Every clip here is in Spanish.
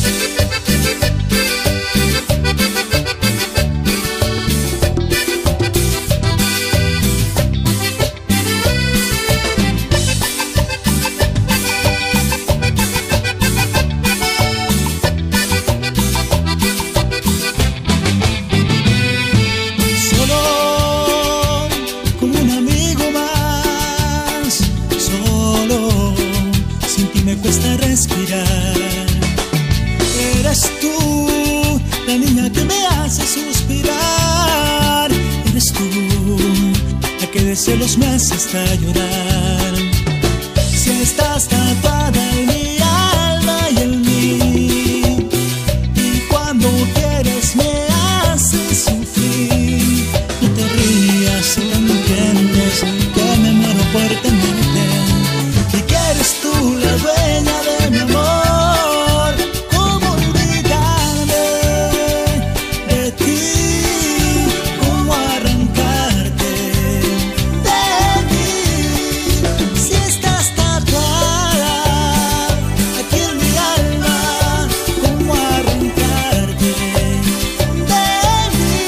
celos me hace hasta llorar. Si estás tatuada en mi alma y en mí, y cuando quieres me haces sufrir. No te rías si no me entiendes, que me muero por tenerte. Y que eres tú la dueña de mi amor. ¿Cómo olvidarme de ti? ¿Cómo arrancarte de mí? Si estás tatuada aquí en mi alma, ¿cómo arrancarte de mí?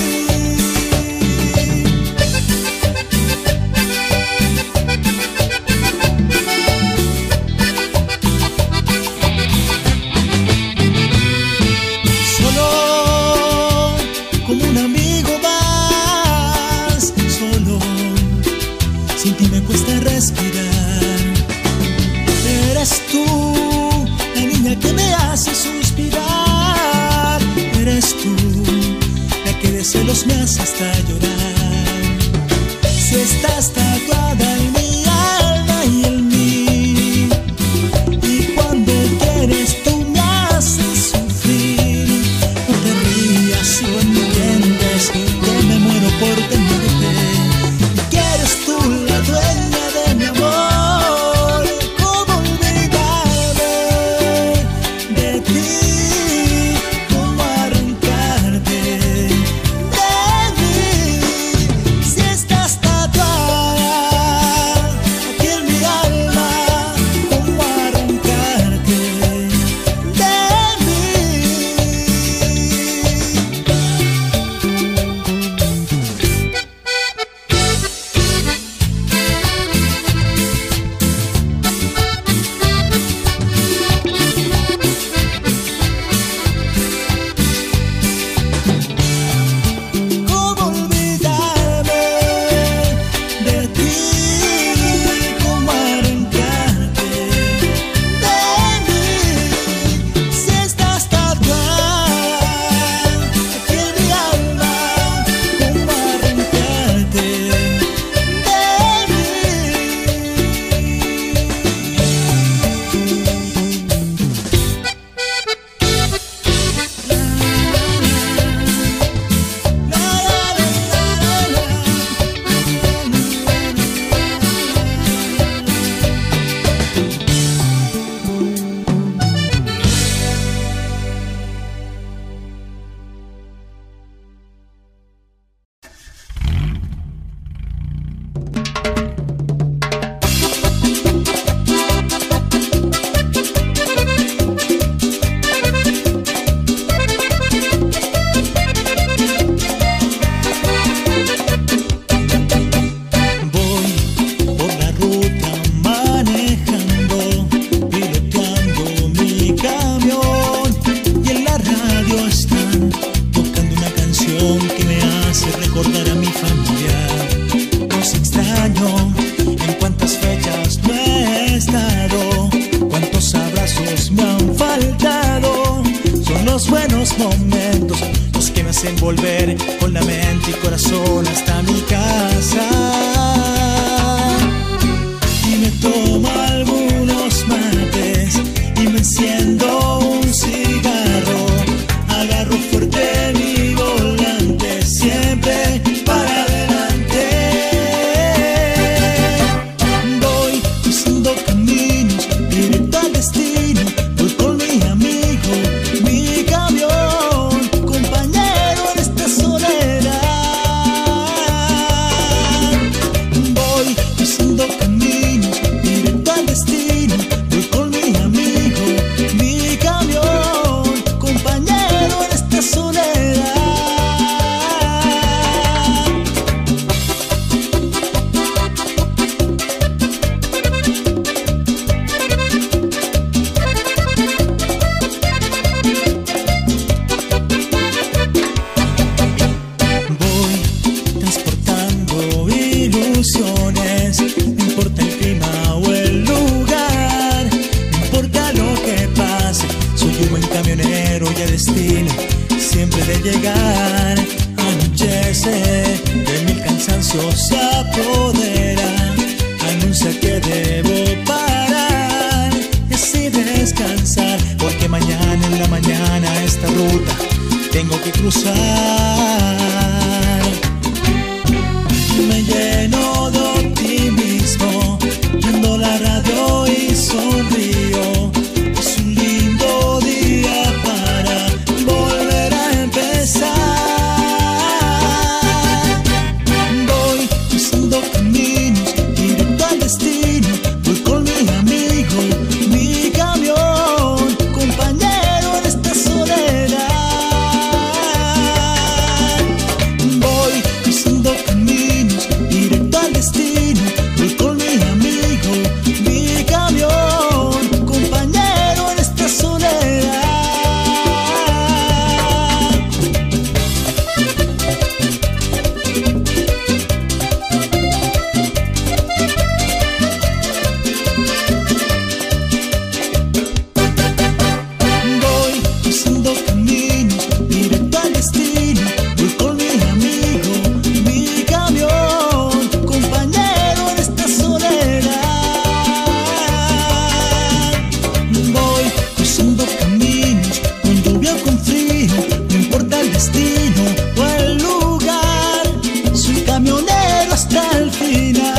Solo como un amigo más, solo sin ti me cuesta respirar. Eres tú la niña que me hace suspirar. Eres tú la que de celos me hace hasta llorar. Si estás tatuada en mi alma y en mí, y cuando quieres tú me haces sufrir. No te rías si no entiendes, que me muero por tenerte. Y que eres tú la dueña de mi amor. ¿Cómo olvidarme de ti? ¿Cómo arrancarte de mí? Si estás tatuada aquí en mi alma, ¿cómo arrancarte de mí? ¿Cómo olvidarme de ti? ¿Cómo arrancarte de mí? Si estás tatuada aquí en mi alma, ¿cómo arrancarte de mí? Voy por la ruta manejando, piloteando mi camión, y en la radio están tocando una canción que me hace recordar a mi familia. Los extraño, en cuántas fechas no he estado, cuántos abrazos me han faltado. Son los buenos momentos los que me hacen volver con la mente y corazón hasta mi casa. Y me tomo algunos mates y me enciendo un cigarro. Agarro fuerte mi volante, siempre para adelante. Voy cruzando caminos directo al destino. Voy con mi amigo, mi camión, compañero en esta soledad. Voy cruzando caminos directo al destino. Voy con mi amigo, mi camión. destino siempre de llegar. Anochece, de mil cansancios se apodera, anuncia que debo parar y así descansar, porque mañana en la mañana esta ruta tengo que cruzar. Me lleno de optimismo, prendo la radio y sonrío. Es un lindo día para volver a empezar. Voy cruzando caminos, directo al destino. Voy con mi amigo, mi camión, compañero en esta soledad. Voy cruzando caminos, directo al destino. Voy con mi amigo, mi camión, compañero en esta soledad. Voy cruzando caminos, directo al destino. Voy con mi amigo, mi camión, compañero en esta soledad. Voy cruzando caminos, con lluvia o con frío, no importa el destino o el lugar, soy camionero hasta el final.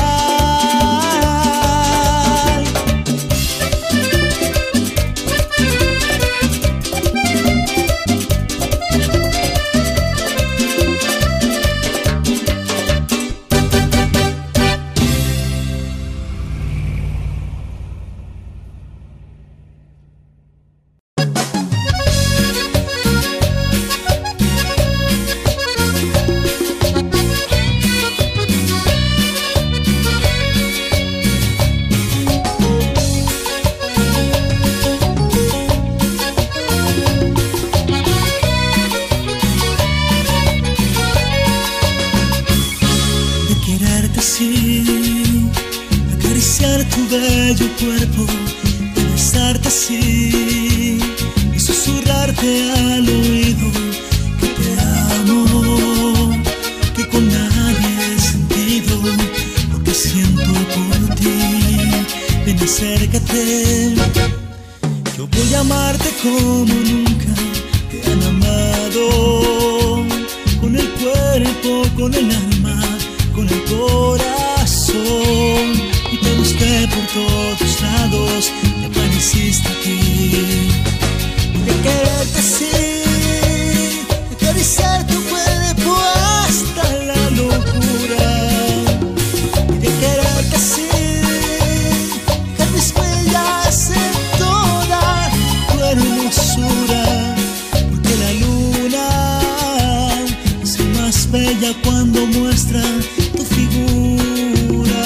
De quererte así, acariciar tu bello cuerpo, de besarte así y susurrarte al oído que te amo, que con nadie he sentido lo que siento por ti. Ven, acércate, yo voy a amarte como nunca te han amado, con el cuerpo, con el alma, con el corazón, y te busqué por todos lados, y apareciste aquí. De quererte así, de acariciar tu cuerpo hasta la locura. Y de quererte así, dejar mis huellas en toda tu hermosura, porque la luna es más bella cuando muestra tu figura.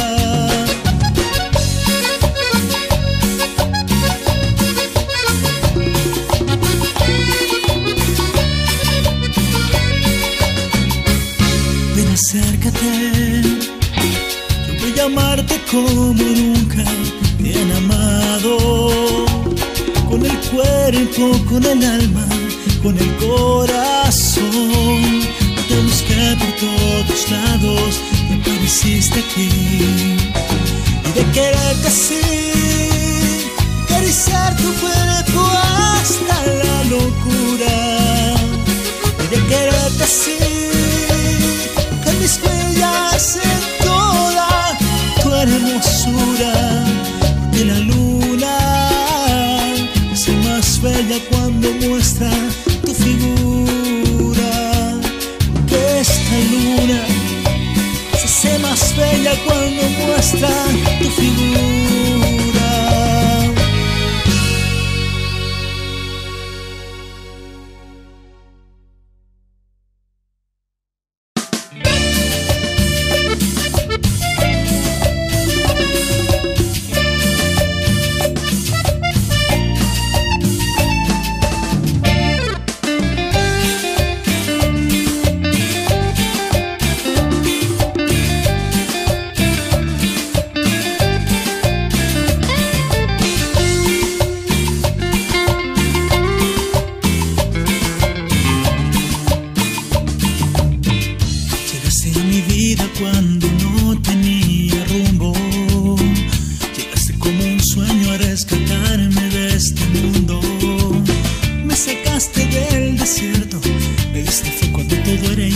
Ven, acércate, yo voy a amarte como nunca te han amado, con el cuerpo, con el alma, con el corazón. Te busqué por todos lados y apareciste aquí. Y de quererte así, acariciar tu cuerpo hasta la locura. Y de quererte así, dejar mis huellas en toda tu hermosura, porque la luna es más bella cuando muestra tu figura. Esta luna se hace más bella cuando muestra tu figura.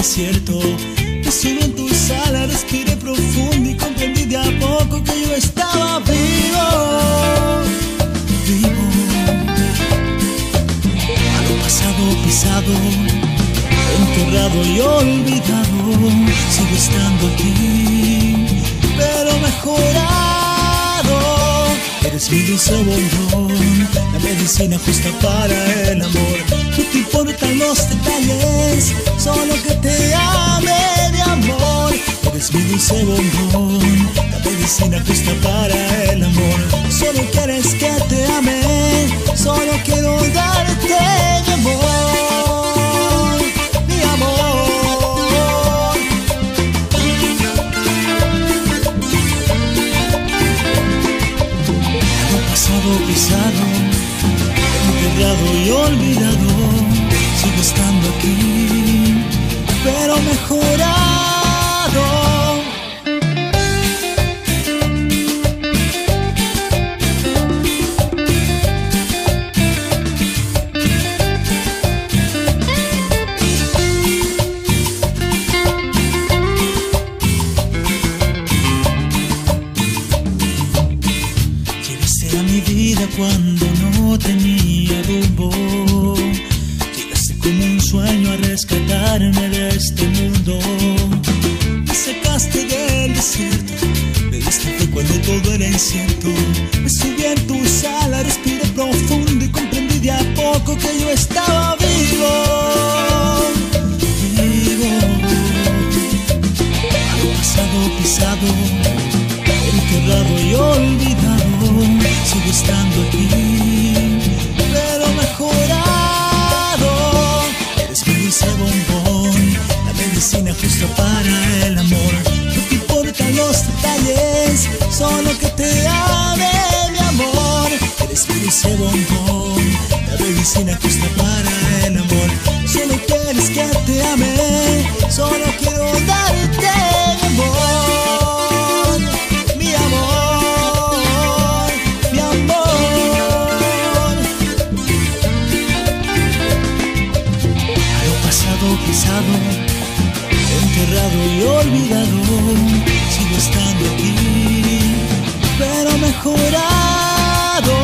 desierto. Me subí en tus alas, respiré profundo y comprendí de a poco que yo estaba vivo, vivo. A lo pasado pisado, enterrado y olvidado, sigo estando aquí, pero mejorado. Eres mi dulce bombón, la medicina justa para el amor. No te importan los detalles, solo que te ame de amor. Eres mi dulce bombón, la medicina justa para el amor. Solo quieres que te ame, solo quiero darte mi amor, mi amor. Lo pasado pisado, enterrado y olvidado, sigo estando aquí, pero mejorado. Llegaste a mi vida cuando no tenía rumbo. Llegaste como un sueño a rescatarme de este mundo. Me sacaste del desierto, me diste fe cuando todo era incierto. Me subí en tus alas, respiré profundo y comprendí de a poco que yo estaba vivo, vivo. A lo pasado pisado, enterrado y olvidado, sigo estando aquí, pero mejorado. Eres mi dulce bombón, la medicina justa para el amor. No te importan los detalles, solo que te ame mi amor. Eres mi dulce bombón, la medicina justa para el amor. Solo quieres que te ame, solo quiero darte mi amor, mi amor, mi amor. A lo pasado pisado, enterrado y olvidado, sigo estando aquí, pero mejorado.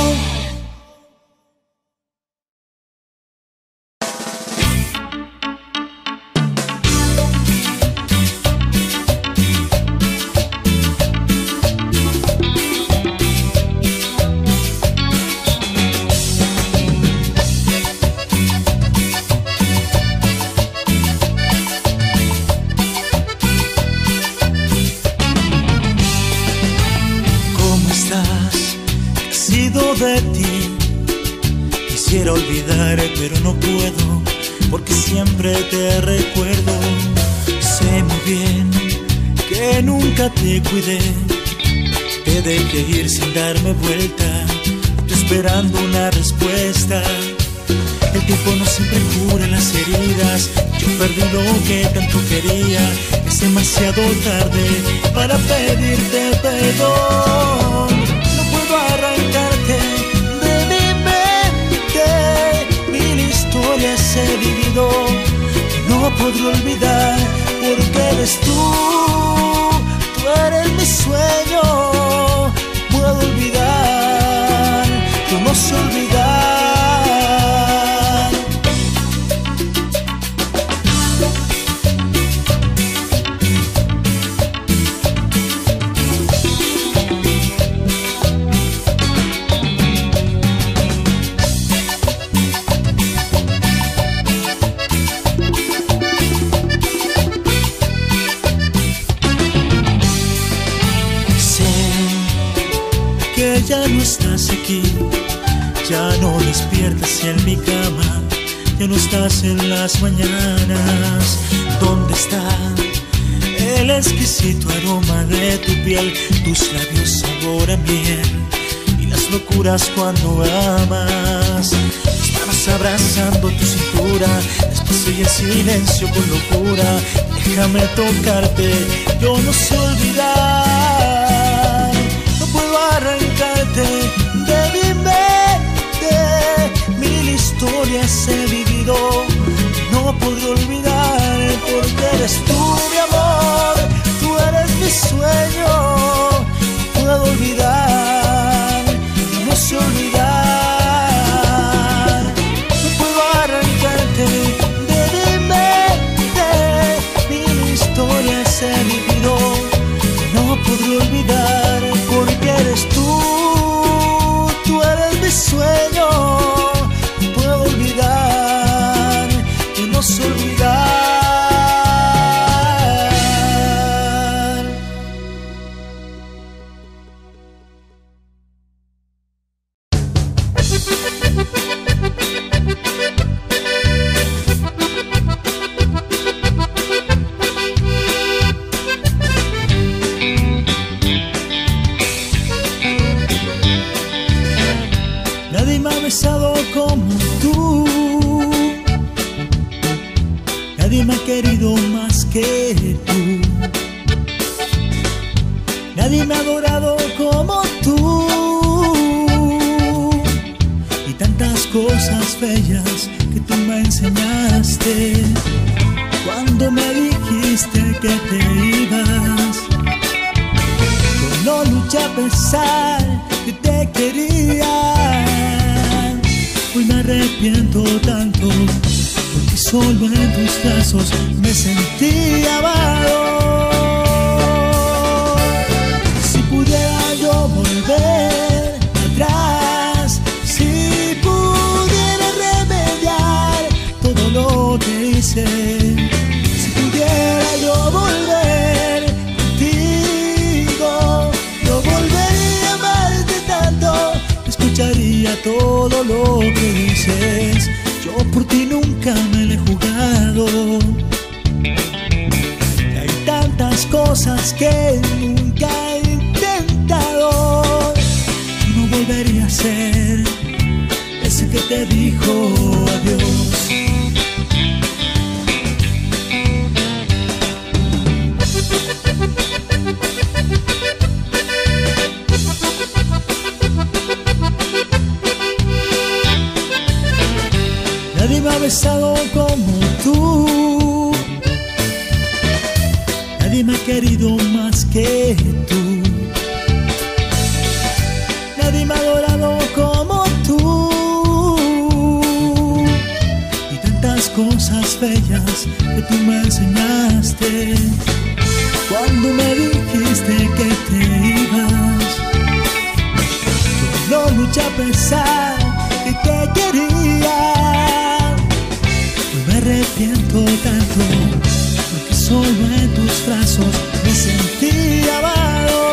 De ti quisiera olvidar, pero no puedo, porque siempre te recuerdo. Sé muy bien que nunca te cuidé, te dejé ir sin darme vuelta, tú esperando una respuesta. El tiempo no siempre cura las heridas, yo perdí lo que tanto quería. Es demasiado tarde para pedirte perdón. No puedo arrancarte de mi mente, mil historias he vivido que no podré olvidar, porque eres tú eres mi sueño. Puedo olvidar, yo no sé olvidar. Ya no estás aquí, ya no despiertas en mi cama, ya no estás en las mañanas. ¿Dónde está el exquisito aroma de tu piel, tus labios sabor a miel y las locuras cuando amas? Tus manos abrazando tu cintura, despacio y en silencio con locura. Déjame tocarte, yo no sé olvidar. No puedo arrancarte de mi mente, mil historias he vivido, no podré olvidar, Nadie me ha querido más que tú. Nadie me ha adorado como tú. Y tantas cosas bellas que tú me enseñaste cuando me dijiste que te ibas. Yo no luché a pesar que te quería. Hoy me arrepiento tanto porque solo en tus brazos me sentí amado. Si pudiera yo volver atrás, si pudiera remediar todo lo que hice, si pudiera yo volver contigo, yo volvería a amarte tanto, escucharía todo lo que dices. Yo por ti nunca me la he jugado. Y hay tantas cosas que nunca he intentado. No volvería a ser ese que te dijo adiós. Nadie me ha besado como tú. Nadie me ha querido más que tú. Nadie me ha adorado como tú. Y tantas cosas bellas que tú me enseñaste cuando me dijiste que te ibas. Yo no luché a pensar que te quería. Me arrepiento tanto porque solo en tus brazos me sentí amado.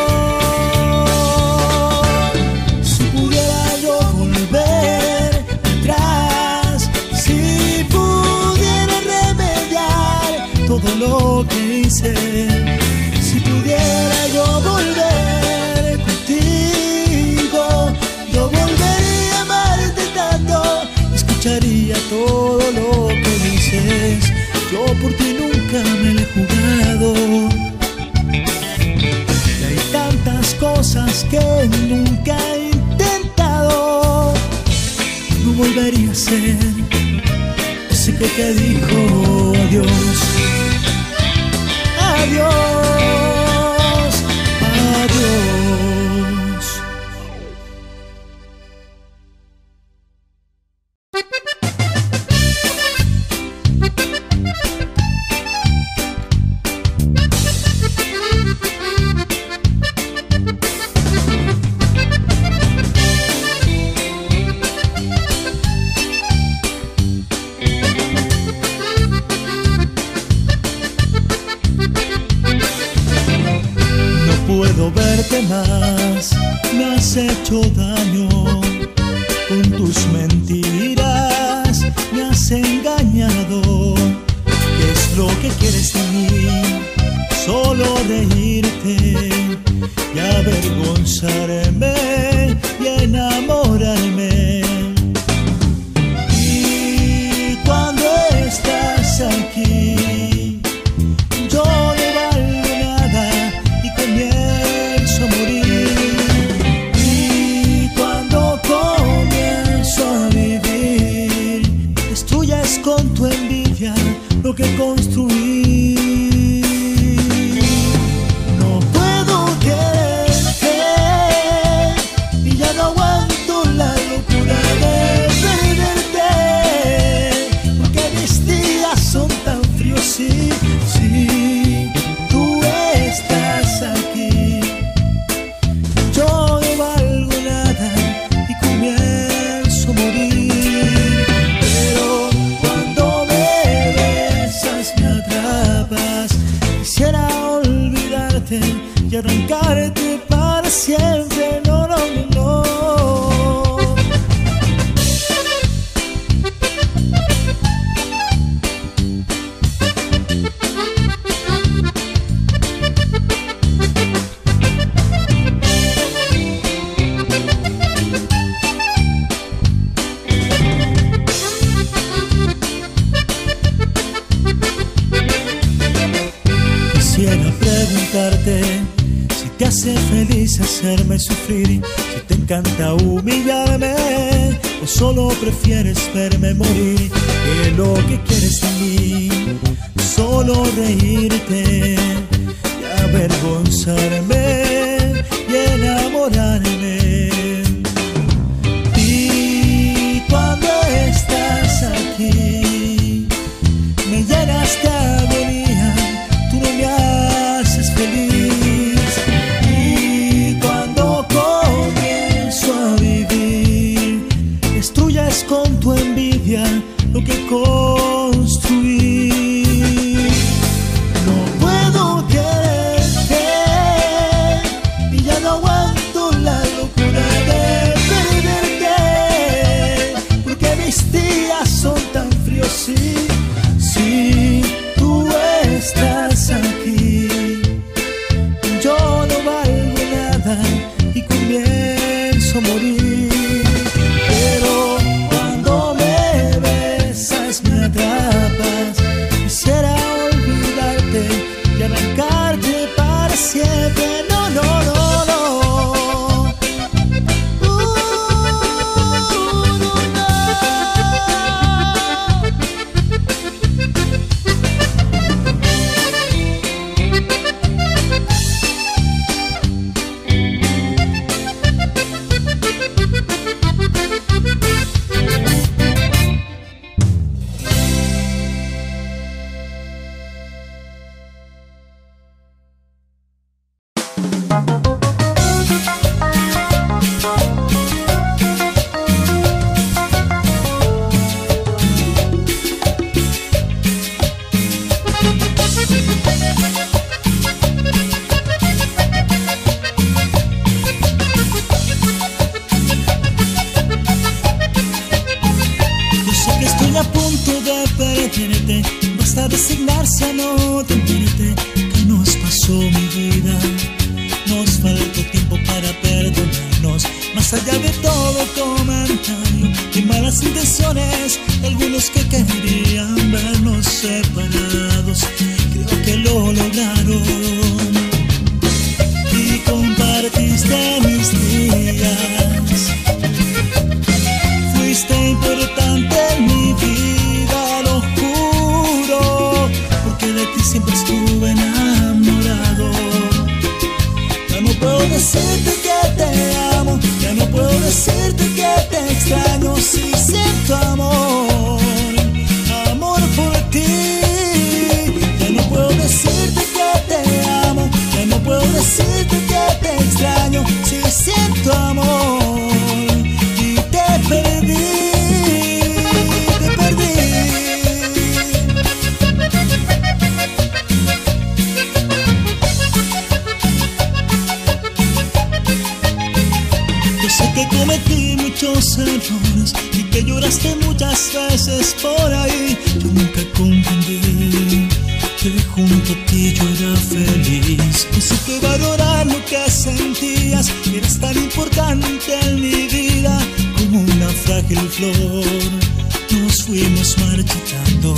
Si pudiera yo volver atrás, si pudiera remediar todo lo que hice, si pudiera yo volver contigo, yo volvería a amarte tanto, escucharía todo lo que dices. Yo por ti nunca me la he jugado. Y hay tantas cosas que nunca he intentado. No volvería a ser ese que te dijo adiós. Adiós, adiós. Más me has hecho daño con tus mentiras, me has engañado. ¿Qué es lo que quieres de mí? Solo reírte y avergonzarme y enamorarme. Y cuando estás aquí, yo no valgo nada y comienzo a morir. Y cuando comienzo a vivir, destruyes con tu envidia lo que construí. No puedo quererte y ya no aguanto la locura de perderte, porque mis días son tan fríos. Sí, sí, tú estás aquí. Yo no valgo nada y comienzo a morir. Pero cuando me besas, me atrapas. Quisiera olvidarte y arrancarte para siempre. No, no, no, no. hace feliz hacerme sufrir, si te encanta humillarme o solo prefieres verme morir, que lo que quieres de mí, solo reírte y avergonzarme y enamorarme. Y cuando estás aquí me llenas de agonía, tú no me haces feliz. Y cuando comienzo a vivir, destruyes con tu envidia lo que construí. No puedo quererte y ya no aguanto la locura de perderte, porque mis días son tan fríos. Sí, si tú estás aquí, yo no valgo nada y comienzo a morir. Pero cuando me besas, me atrapas, quisiera olvidarte y arrancarte para siempre. No, no, no, no. Basta resignarse a no tenerte. ¿Qué nos pasó, mi vida? Nos faltó tiempo para perdonarnos. Más allá de todo comentario y malas intenciones, algunos que querían vernos separados, creo que lo lograron. Y compartiste mis días, fuiste importante en mi vida, lo juro, porque de ti siempre estuve enamorado. Ya no puedo decirte que te amo, ya no puedo decirte que te extraño, si siento amor, amor por ti. Ya no puedo decirte que te amo, ya no puedo decirte que te extraño, si siento amor y te perdí. Sé que cometí muchos errores y que lloraste muchas veces por ahí. Yo nunca comprendí que junto a ti yo era feliz. No supe valorar lo que sentías, que eras tan importante en mi vida como una frágil flor. Nos fuimos marchitando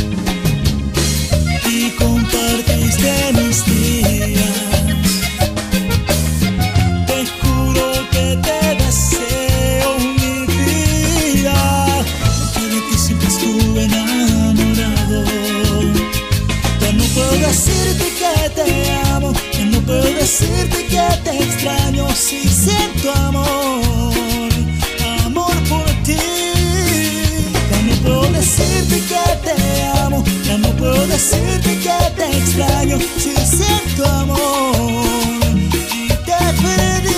y compartiste mis días. Deseo mi vida, porque de ti siempre estuve enamorado. Ya no puedo decirte que te amo, ya no puedo decirte que te extraño, si siento amor, amor por ti. Ya no puedo decirte que te amo, ya no puedo decirte que te extraño, si siento amor y te perdí.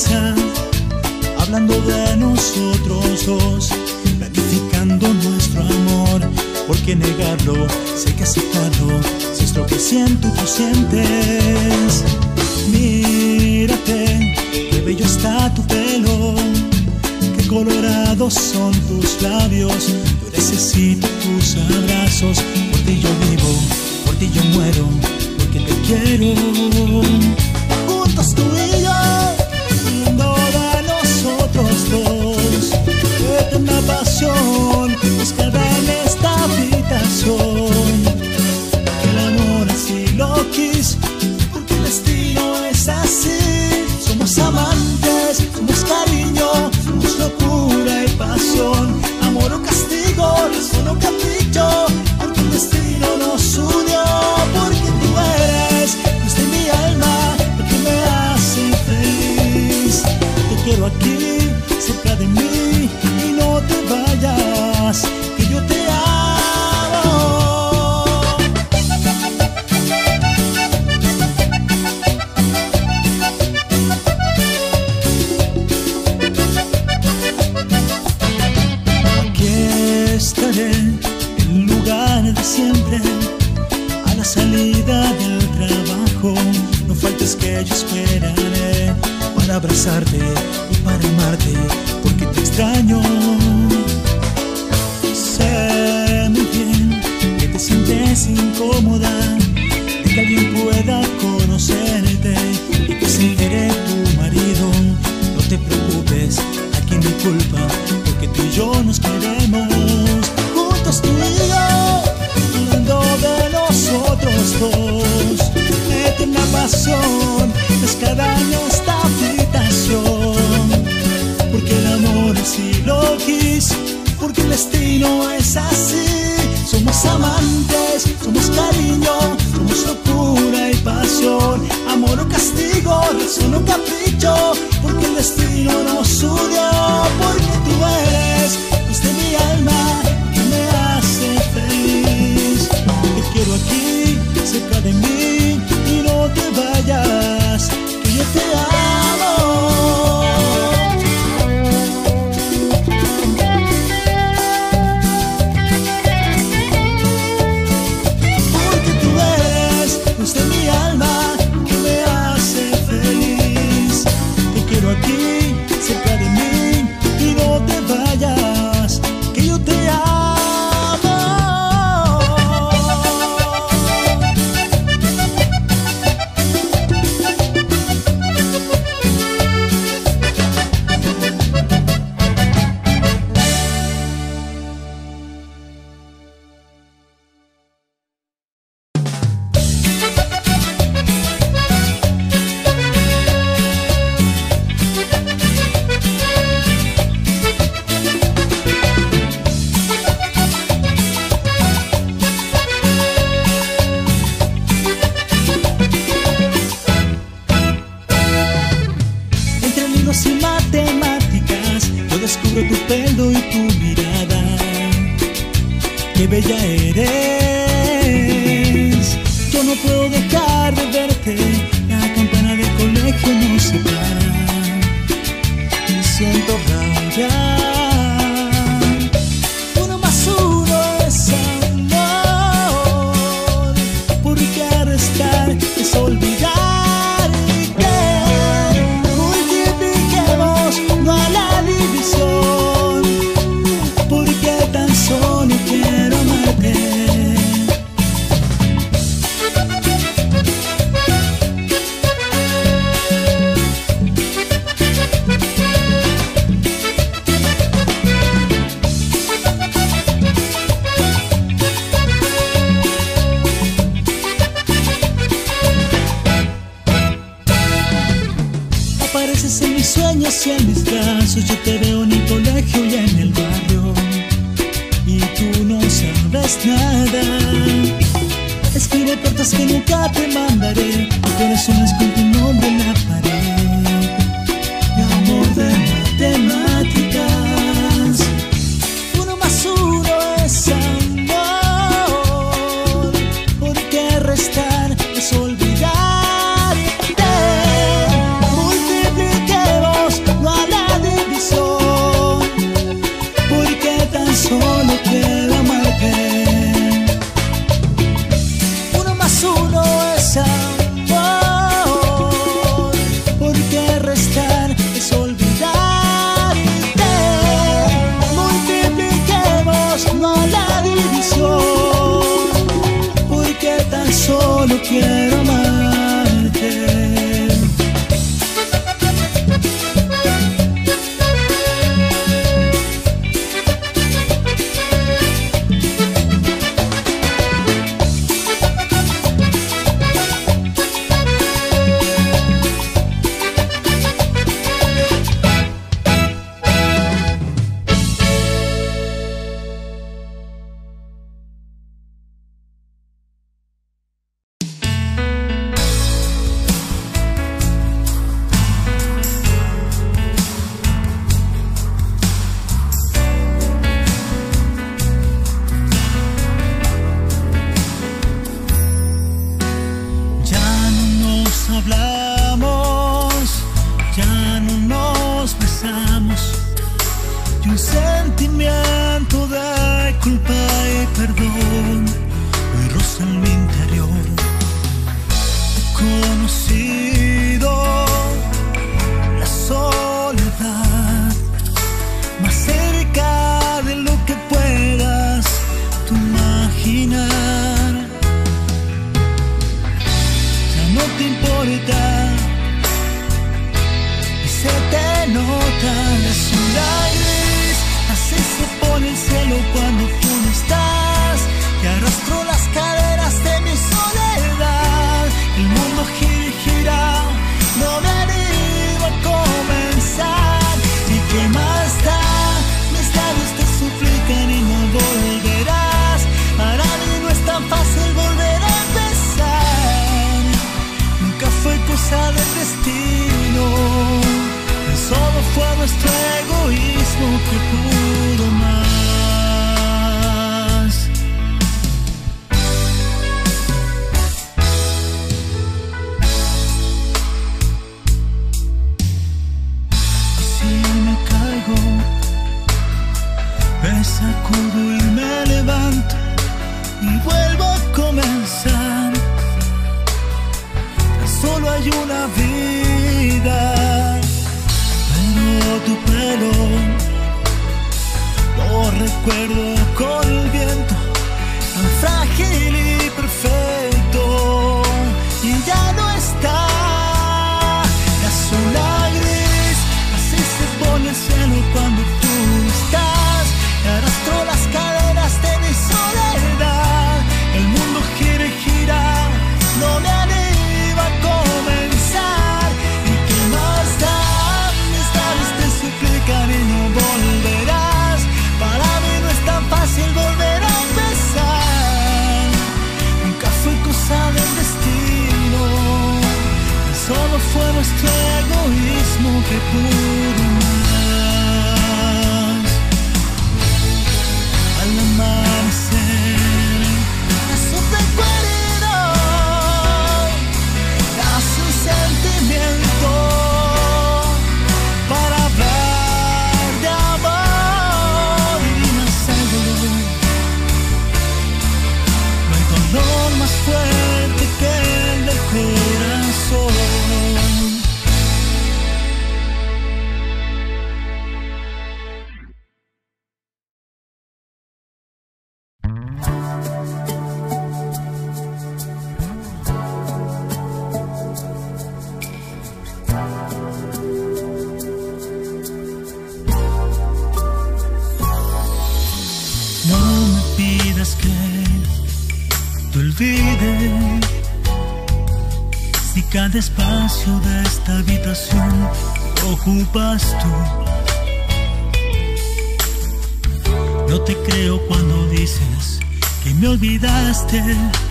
casa, hablando de nosotros dos, planificando nuestro amor. ¿Por qué negarlo? Si hay que aceptarlo, si es lo que siento y tú sientes. Mírate, qué bello está tu pelo, qué colorados son tus labios. Yo necesito tus abrazos, por ti yo vivo, por ti yo muero, porque te quiero. Juntos tú y yo, hablando de nosotros dos, eterna pasión es cada en esta habitación. El amor así lo quis, porque el destino es así. Somos amantes, somos cariño, somos locura y pasión. Amor o castigo, razón o capricho, porque el destino nos unió. Porque tú eres luz de mi alma, lo que me hace feliz. Te quiero aquí, cerca de mí, y no te vayas, que yo te amo. Aquí estaré, en lugar de siempre, a la salida del trabajo. No faltes que yo esperaré para abrazarte y para amarte, porque te extraño. Sé muy bien que te sientes incómoda de que alguien pueda conocerte y que se entere tu marido. No te preocupes, aquí no hay culpa, porque tú y yo nos queremos. Juntos tú y yo, hablando de nosotros dos, eterna pasión es cada en esta habitación. Porque el amor así lo quis, porque el destino es así. Somos amantes, somos cariño, somos locura y pasión. Amor o castigo, razón o capricho, porque el destino nos unió. Porque tú eres luz de mi alma, que me hace feliz. Te quiero aquí, cerca de mí, y no te vayas, que yo te amo. Porque tú eres luz de mi alma, que me hace feliz. Te quiero aquí, cerca de mí, y no te vayas, que yo te amo. Entre libros y matemáticas, yo descubro tu pelo y tu mirada. Qué bella eres, yo no puedo dejar de verte. La campana del colegio nos separa y siento rabia. Uno más uno es amor, porque restar es olvidar. No a la división, porque tan solo quiero amarte. Apareces en mis sueños y en mis brazos. Yo te veo en el colegio y en el barrio, y tú no sabes nada. Escribe cartas que nunca te mandaré, corazones con tu nombre en la pared. Mi amor de matemáticas, uno más uno es amor, porque restar es olvidar. Multipliquemos quiero amarte. Si cada espacio de esta habitación lo ocupas tú, no te creo cuando dices que me olvidaste.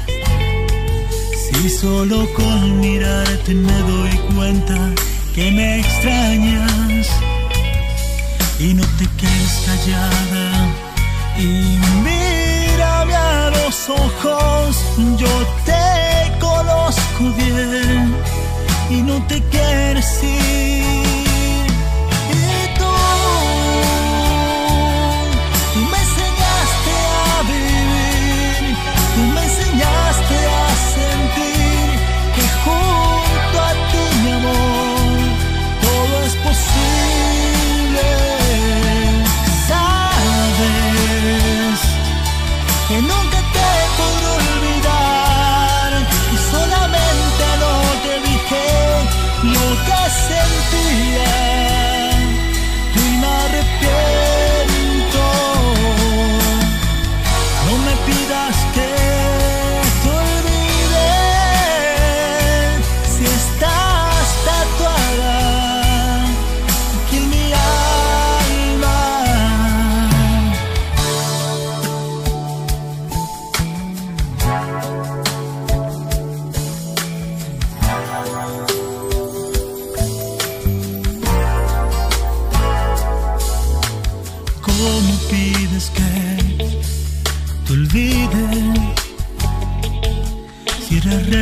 Si solo con mirarte me doy cuenta que me extrañas y no te quedes callada y mírame a los ojos. Yo te conozco bien y no te quieres ir. Y tú me enseñaste a vivir, tú me enseñaste a sentir que junto a ti, mi amor, todo es posible. Sabes que nunca te podré olvidar y sola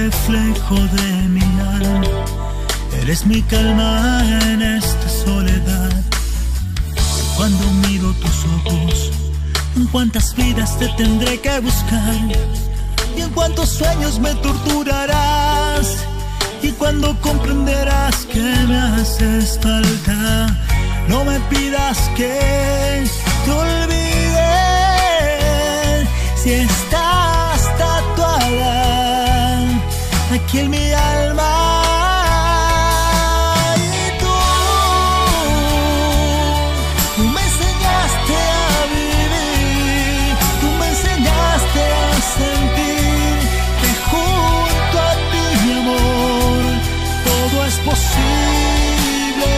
reflejo de mi alma, eres mi calma en esta soledad. Cuando miro tus ojos, en cuántas vidas te tendré que buscar, y en cuántos sueños me torturarás, y cuando comprenderás que me haces falta, no me pidas que te olvide, si estás tatuada aquí en mi alma. Posible,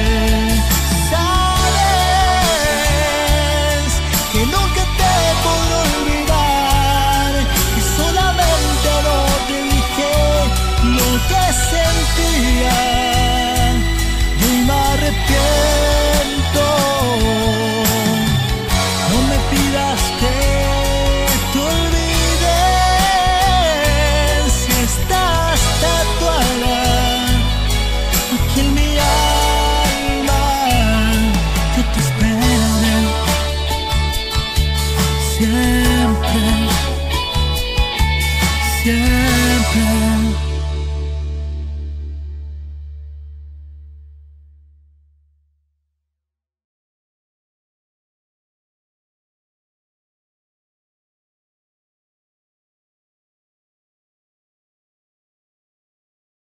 sabes que nunca te podré olvidar, que solamente no te dije lo que sentía.